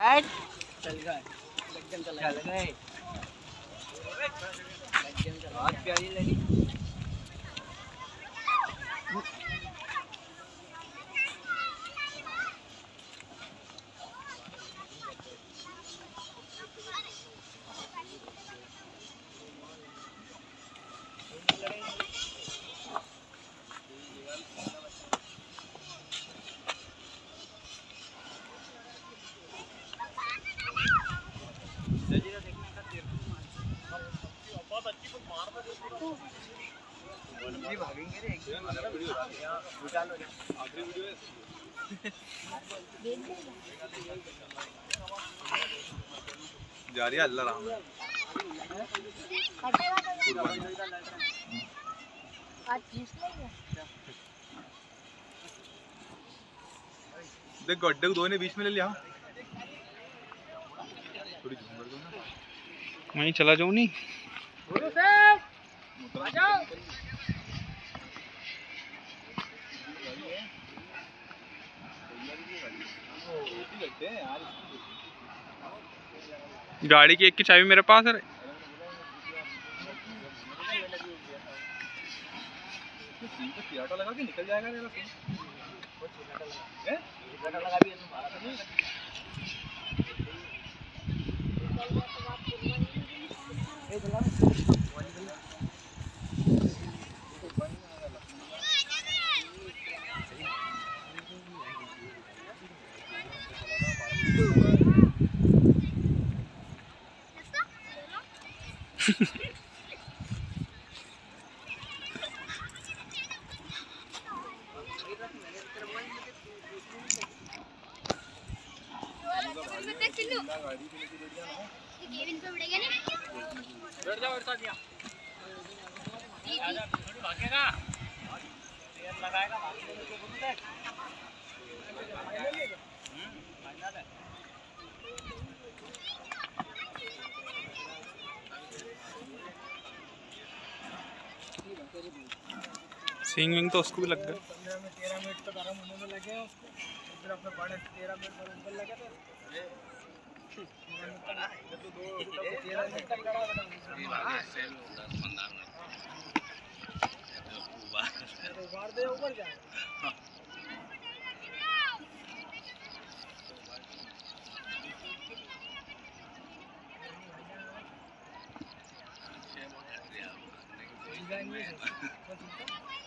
Add चल गए चल गए बहुत प्यारी लगी। भागेंगे रे जा रही है अल्लाह राम देख गड्ढे को दो ने बीच में ले लिया थोड़ी झूमर दो ना वहीं चला जाऊं नहीं गाड़ी की एक की चाबी मेरे पास है। लगा के निकल जाएगा बैठ जाओ भागेगा लगाएगा सिंग विंग तो उसको भी लग गया। 13 मिनट तो गर्म होने में लगे उसको फिर अपने बड़े 13 मिनट बराबर लगे तो उबार दे ऊपर जाए डिजाइन